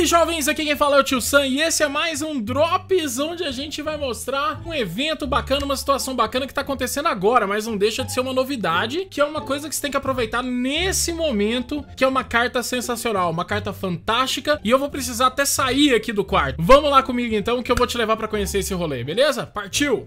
aí, jovens, aqui quem fala é o Tio Sam e esse é mais um Drops, onde a gente vai mostrar um evento bacana, uma situação bacana que tá acontecendo agora, mas não deixa de ser uma novidade, que é uma coisa que você tem que aproveitar nesse momento, que é uma carta sensacional, uma carta fantástica, e eu vou precisar até sair aqui do quarto. Vamos lá comigo então, que eu vou te levar pra conhecer esse rolê, beleza? Partiu!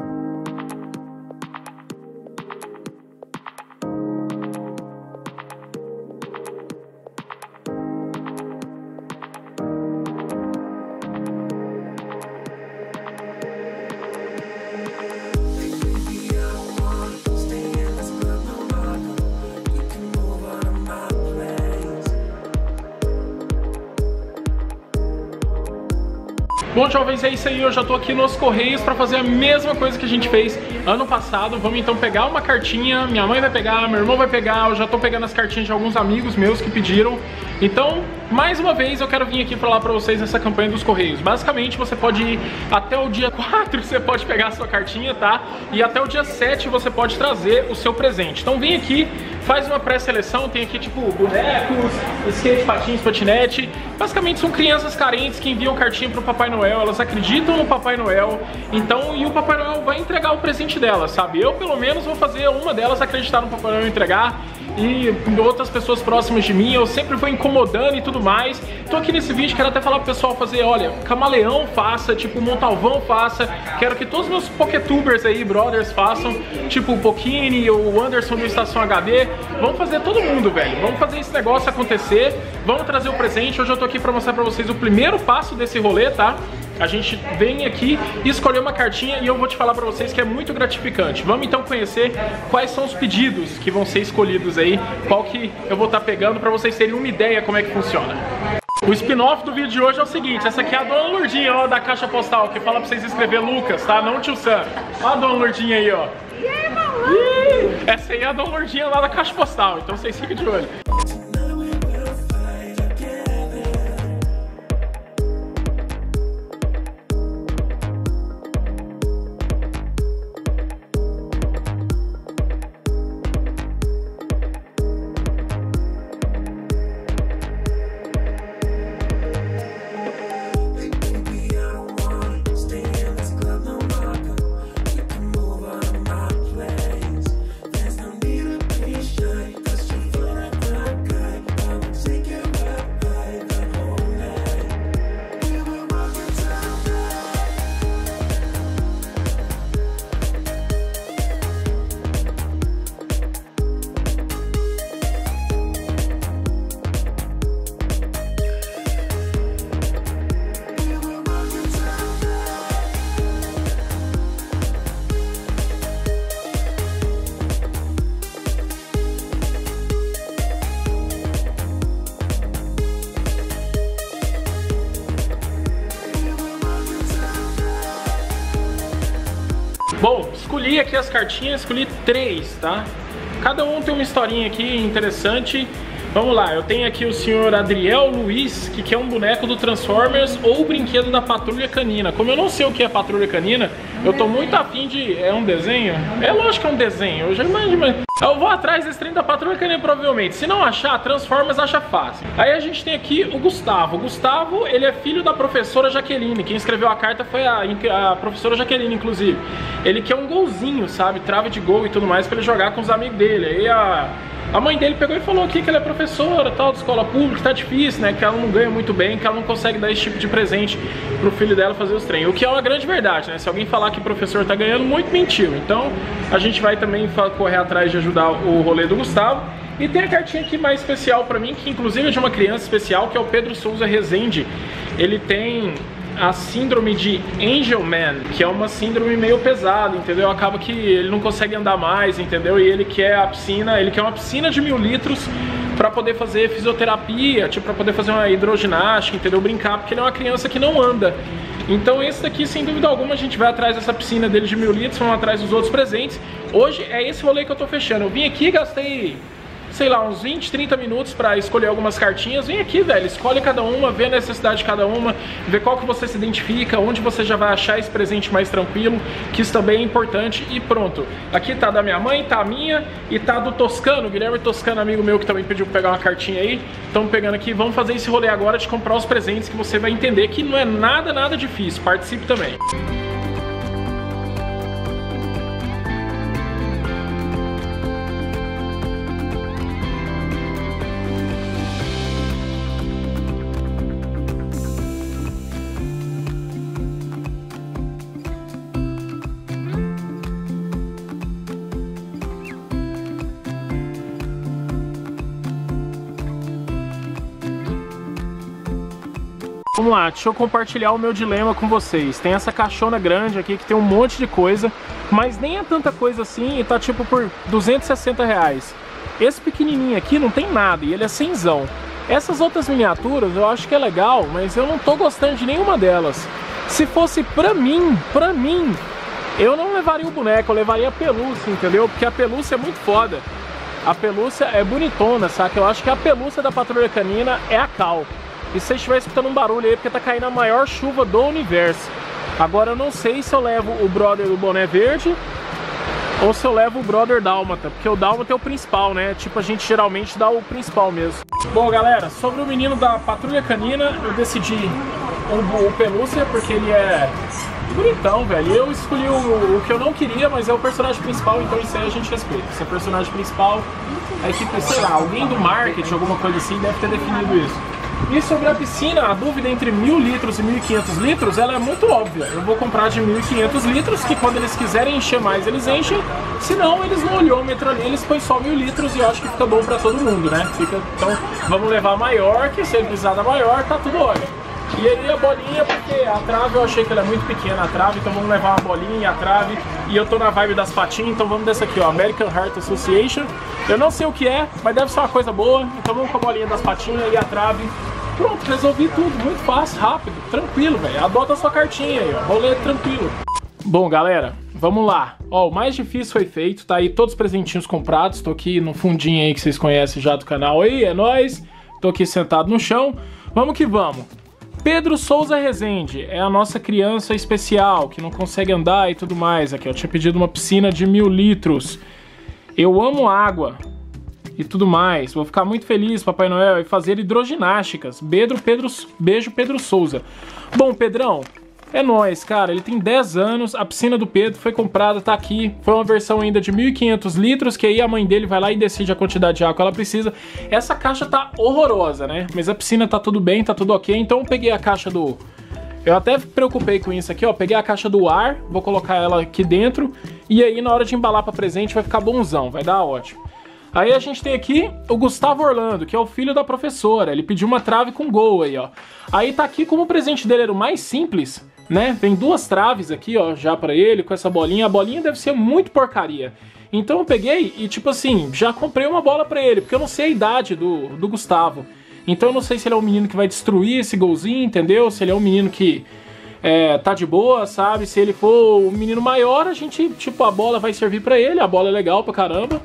Bom, jovens, é isso aí, eu já tô aqui nos Correios pra fazer a mesma coisa que a gente fez ano passado. Vamos então pegar uma cartinha, minha mãe vai pegar, meu irmão vai pegar, eu já tô pegando as cartinhas de alguns amigos meus que pediram. Então, mais uma vez, eu quero vir aqui falar pra vocês nessa campanha dos Correios. Basicamente, você pode ir até o dia 4, você pode pegar a sua cartinha, tá? E até o dia 7 você pode trazer o seu presente. Então vem aqui, faz uma pré-seleção, tem aqui tipo bonecos, skate, patins, patinete. Basicamente são crianças carentes que enviam cartinha pro Papai Noel, elas acreditam no Papai Noel, então, e o Papai Noel vai entregar o presente delas, sabe? Eu, pelo menos, vou fazer uma delas acreditar no Papai Noel e entregar, e outras pessoas próximas de mim, eu sempre vou incomodando e tudo mais. Tô aqui nesse vídeo, quero até falar pro pessoal fazer, olha, Camaleão faça, tipo, Montalvão faça, quero que todos os meus poketubers aí, brothers, façam, tipo, o Pokini, o Anderson do Estação HD, vamos fazer todo mundo, velho, vamos fazer esse negócio acontecer, vamos trazer o presente. Hoje eu tô aqui pra mostrar pra vocês o primeiro passo desse rolê, tá? A gente vem aqui e escolher uma cartinha e eu vou te falar pra vocês que é muito gratificante. Vamos então conhecer quais são os pedidos que vão ser escolhidos aí, qual que eu vou estar pegando pra vocês terem uma ideia como é que funciona. O spin-off do vídeo de hoje é o seguinte, essa aqui é a Dona Lourdinha, ó, da caixa postal, que fala pra vocês escrever Lucas, tá? Não Tio Sam. Ó a Dona Lourdinha aí, ó. E aí, mamãe? Essa aí é a Dona Lourdinha lá da caixa postal, então vocês ficam de olho. Bom, escolhi aqui as cartinhas, escolhi 3, tá? Cada um tem uma historinha aqui interessante. Vamos lá, eu tenho aqui o senhor Adriel Luiz, que quer um boneco do Transformers ou o brinquedo da Patrulha Canina. Como eu não sei o que é Patrulha Canina, eu tô muito afim de... É um desenho? É lógico que é um desenho, eu já imagino, mas... Eu vou atrás desse trem da Patrulha Canina provavelmente. Se não achar, Transformers acha fácil. Aí a gente tem aqui o Gustavo. O Gustavo, ele é filho da professora Jaqueline. Quem escreveu a carta foi a professora Jaqueline, inclusive. Ele quer um golzinho, sabe? Trave de gol e tudo mais pra ele jogar com os amigos dele. Aí a mãe dele pegou e falou aqui que ela é professora, tal, de escola pública, tá difícil, né? Que ela não ganha muito bem, que ela não consegue dar esse tipo de presente pro filho dela fazer os treinos. O que é uma grande verdade, né? Se alguém falar que o professor tá ganhando muito, mentiu. Então, a gente vai também correr atrás de ajudar o rolê do Gustavo. E tem a cartinha aqui mais especial pra mim, que inclusive é de uma criança especial, que é o Pedro Souza Rezende. Ele tem a síndrome de Angelman, que é uma síndrome meio pesada, entendeu? Acaba que ele não consegue andar mais, entendeu? E ele quer a piscina, ele quer uma piscina de 1000 litros pra poder fazer fisioterapia, tipo, pra poder fazer uma hidroginástica, entendeu? Brincar, porque ele é uma criança que não anda. Então esse daqui, sem dúvida alguma, a gente vai atrás dessa piscina dele de 1000 litros, vamos atrás dos outros presentes. Hoje é esse rolê que eu tô fechando. Eu vim aqui, gastei sei lá, uns 20, 30 minutos pra escolher algumas cartinhas. Vem aqui, velho, escolhe cada uma, vê a necessidade de cada uma, vê qual que você se identifica, onde você já vai achar esse presente mais tranquilo, que isso também é importante. E pronto, aqui tá da minha mãe, tá a minha e tá do Toscano, Guilherme Toscano, amigo meu, que também pediu pra pegar uma cartinha aí. Estamos pegando aqui, vamos fazer esse rolê agora de comprar os presentes, que você vai entender que não é nada difícil. Participe também. Vamos lá, deixa eu compartilhar o meu dilema com vocês. Tem essa caixona grande aqui que tem um monte de coisa, mas nem é tanta coisa assim e tá tipo por 260 reais. Esse pequenininho aqui não tem nada e ele é cenzão. Essas outras miniaturas eu acho que é legal, mas eu não tô gostando de nenhuma delas. Se fosse pra mim, eu não levaria o boneco, eu levaria a pelúcia, entendeu? Porque a pelúcia é muito foda. A pelúcia é bonitona, saca? Eu acho que a pelúcia da Patrulha Canina é a Cal. E se você estiver escutando um barulho aí, porque tá caindo a maior chuva do universo. Agora eu não sei se eu levo o brother do boné verde ou se eu levo o brother dálmata, porque o dálmata é o principal, né? Tipo, a gente geralmente dá o principal mesmo. Bom, galera, sobre o menino da Patrulha Canina, eu decidi o pelúcia, porque ele é bonitão, velho. Eu escolhi o que eu não queria, mas é o personagem principal, então isso aí a gente respeita. Se é personagem principal, a equipe, sei lá, alguém do marketing, alguma coisa assim, deve ter definido isso. E sobre a piscina, a dúvida entre 1000 litros e 1500 litros, ela é muito óbvia. Eu vou comprar de 1500 litros, que quando eles quiserem encher mais, eles enchem. Se não, eles no olhômetro ali, eles põem só 1000 litros e eu acho que fica bom pra todo mundo, né? Então, vamos levar a maior, que se ele precisar da maior, tá tudo ótimo. E aí a bolinha, porque a trave eu achei que ela é muito pequena, a trave, então vamos levar uma bolinha e a trave. E eu tô na vibe das patinhas, então vamos dessa aqui, ó, American Heart Association. Eu não sei o que é, mas deve ser uma coisa boa, então vamos com a bolinha das patinhas e a trave. Pronto, resolvi tudo, muito fácil, rápido, tranquilo, velho. Adota a sua cartinha aí, ó, rolê tranquilo. Bom, galera, vamos lá. Ó, o mais difícil foi feito, tá aí todos os presentinhos comprados. Tô aqui no fundinho aí que vocês conhecem já do canal aí, é nóis. Tô aqui sentado no chão, vamos que vamos. Pedro Souza Rezende é a nossa criança especial, que não consegue andar e tudo mais. Aqui, eu tinha pedido uma piscina de 1000 litros. Eu amo água e tudo mais. Vou ficar muito feliz, Papai Noel, e fazer hidroginásticas. Beijo, Pedro Souza. Bom, Pedrão, é nóis, cara. Ele tem 10 anos, a piscina do Pedro foi comprada, tá aqui. Foi uma versão ainda de 1500 litros, que aí a mãe dele vai lá e decide a quantidade de água que ela precisa. Essa caixa tá horrorosa, né? Mas a piscina tá tudo bem, tá tudo ok. Então eu peguei a caixa do... Eu até me preocupei com isso aqui, ó. Peguei a caixa do ar, vou colocar ela aqui dentro. E aí na hora de embalar pra presente vai ficar bonzão, vai dar ótimo. Aí a gente tem aqui o Gustavo Orlando, que é o filho da professora. Ele pediu uma trave com gol aí, ó. Aí tá aqui, como o presente dele era o mais simples, né? Vem 2 traves aqui, ó, já pra ele, com essa bolinha. A bolinha deve ser muito porcaria. Então eu peguei e, tipo assim, já comprei uma bola pra ele, porque eu não sei a idade do Gustavo. Então eu não sei se ele é um menino que vai destruir esse golzinho, entendeu? Se ele é um menino que tá de boa, sabe? Se ele for um menino maior, a gente, tipo, a bola vai servir pra ele. A bola é legal pra caramba.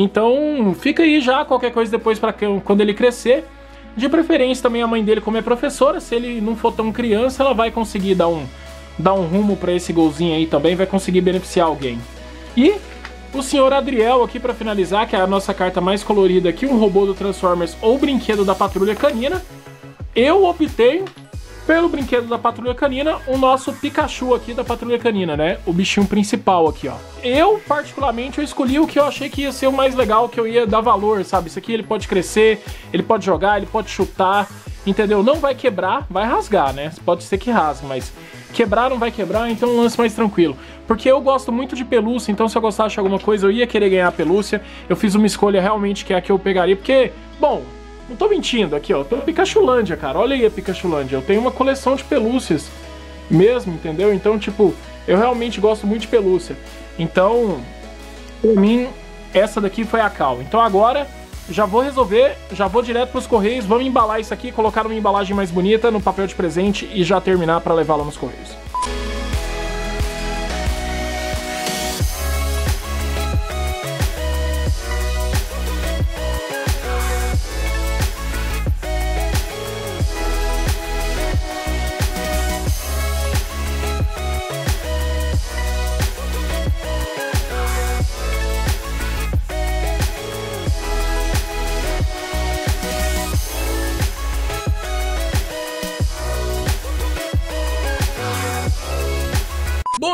Então fica aí já, qualquer coisa depois pra quando ele crescer. De preferência também a mãe dele, como é professora, se ele não for tão criança, ela vai conseguir dar um rumo pra esse golzinho aí também, vai conseguir beneficiar alguém. E o senhor Adriel aqui pra finalizar, que é a nossa carta mais colorida aqui, um robô do Transformers ou brinquedo da Patrulha Canina. Eu optei pelo brinquedo da Patrulha Canina, o nosso Pikachu aqui da Patrulha Canina, né? O bichinho principal aqui, ó. Eu, particularmente, eu escolhi o que eu achei que ia ser o mais legal, que eu ia dar valor, sabe? Isso aqui ele pode crescer, ele pode jogar, ele pode chutar, entendeu? Não vai quebrar, vai rasgar, né? Pode ser que rasgue, mas quebrar não vai quebrar, então um lance mais tranquilo. Porque eu gosto muito de pelúcia, então se eu gostasse de alguma coisa, eu ia querer ganhar a pelúcia. Eu fiz uma escolha realmente que é a que eu pegaria, porque, bom... Não tô mentindo, aqui ó, tô no Pikachulândia, cara, olha aí a Pikachulândia, eu tenho uma coleção de pelúcias mesmo, entendeu? Então, tipo, eu realmente gosto muito de pelúcia. Então, por mim, essa daqui foi a Cal. Então agora, já vou resolver, já vou direto pros Correios, vamos embalar isso aqui, colocar uma embalagem mais bonita no papel de presente e já terminar pra levar lá nos Correios.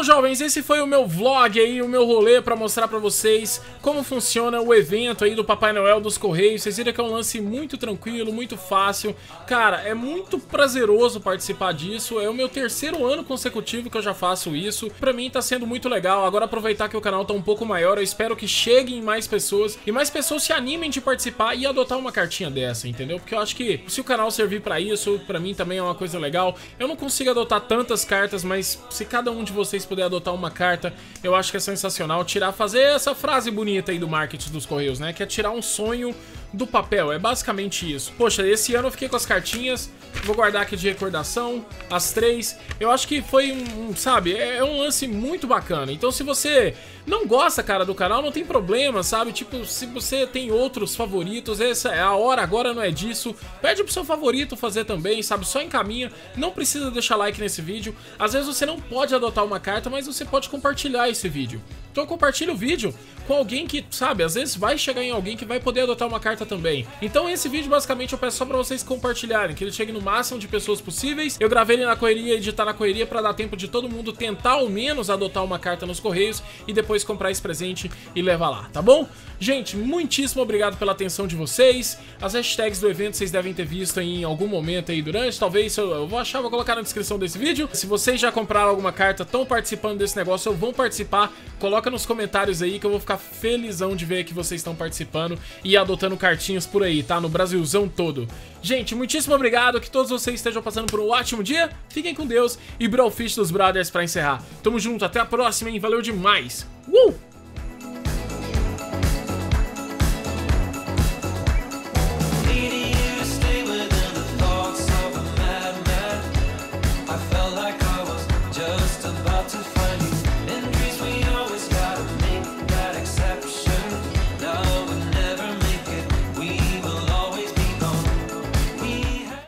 jovens, esse foi o meu vlog aí, o meu rolê pra mostrar pra vocês como funciona o evento aí do Papai Noel dos Correios. Vocês viram que é um lance muito tranquilo, muito fácil. Cara, é muito prazeroso participar disso. É o meu terceiro ano consecutivo que eu já faço isso. Pra mim tá sendo muito legal. Agora aproveitar que o canal tá um pouco maior, eu espero que cheguem mais pessoas e mais pessoas se animem de participar e adotar uma cartinha dessa, entendeu? Porque eu acho que se o canal servir pra isso, pra mim também é uma coisa legal. Eu não consigo adotar tantas cartas, mas se cada um de vocês puder adotar uma carta, eu acho que é sensacional fazer essa frase bonita aí do marketing dos Correios, né? Que é tirar um sonho do papel, é basicamente isso. Poxa, esse ano eu fiquei com as cartinhas, vou guardar aqui de recordação, as 3. Eu acho que foi sabe, é um lance muito bacana. Então se você não gosta, cara, do canal, não tem problema, sabe? Tipo, se você tem outros favoritos, essa é a hora, agora não é disso. Pede pro seu favorito fazer também, sabe? Só encaminha, não precisa deixar like nesse vídeo. Às vezes você não pode adotar uma carta, mas você pode compartilhar esse vídeo. Então compartilha o vídeo com alguém que, sabe, às vezes vai chegar em alguém que vai poder adotar uma carta também. Então esse vídeo basicamente eu peço só pra vocês compartilharem, que ele chegue no máximo de pessoas possíveis. Eu gravei ele na correria, editar na correria pra dar tempo de todo mundo tentar ao menos adotar uma carta nos Correios e depois comprar esse presente e levar lá, tá bom? Gente, muitíssimo obrigado pela atenção de vocês. As hashtags do evento vocês devem ter visto em algum momento aí durante, talvez eu vou achar, vou colocar na descrição desse vídeo. Se vocês já compraram alguma carta, estão participando desse negócio ou vão participar, coloca nos comentários aí que eu vou ficar felizão de ver que vocês estão participando e adotando cartinhas por aí, tá? No Brasilzão todo. Gente, muitíssimo obrigado, que todos vocês estejam passando por um ótimo dia, fiquem com Deus e Brofist dos Brothers pra encerrar. Tamo junto, até a próxima, hein? Valeu demais! Just about